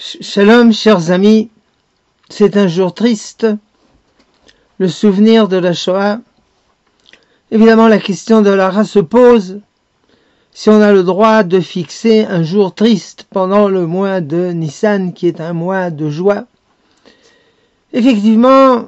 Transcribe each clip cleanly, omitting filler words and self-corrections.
Shalom, chers amis, c'est un jour triste, le souvenir de la Shoah. Évidemment, la question de la race se pose si on a le droit de fixer un jour triste pendant le mois de Nissan, qui est un mois de joie. Effectivement,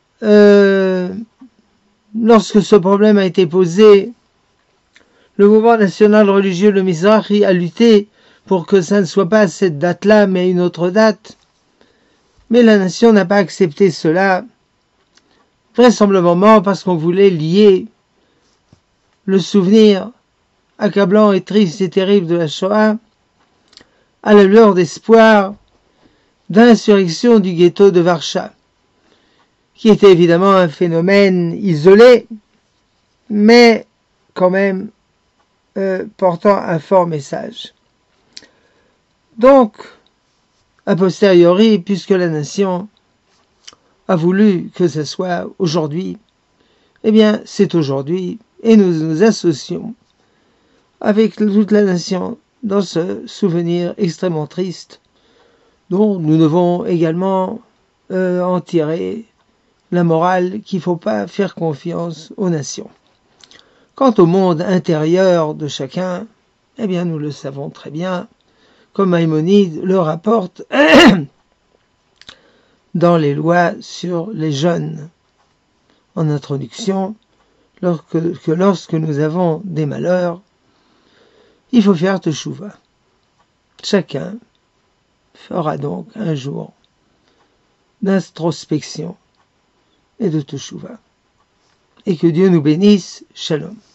lorsque ce problème a été posé, le mouvement national religieux, le Mizrahi, a lutté pour que ça ne soit pas cette date-là, mais une autre date. Mais la nation n'a pas accepté cela, vraisemblablement parce qu'on voulait lier le souvenir accablant et triste et terrible de la Shoah à la lueur d'espoir de l'insurrection du ghetto de Warcha, qui était évidemment un phénomène isolé, mais quand même portant un fort message. Donc, a posteriori, puisque la nation a voulu que ce soit aujourd'hui, eh bien, c'est aujourd'hui, et nous nous associons avec toute la nation dans ce souvenir extrêmement triste, dont nous devons également en tirer la morale qu'il ne faut pas faire confiance aux nations. Quant au monde intérieur de chacun, eh bien, nous le savons très bien, comme Maïmonide le rapporte dans les lois sur les jeunes. En introduction, lorsque nous avons des malheurs, il faut faire teshuva. Chacun fera donc un jour d'introspection et de teshuva. Et que Dieu nous bénisse. Shalom.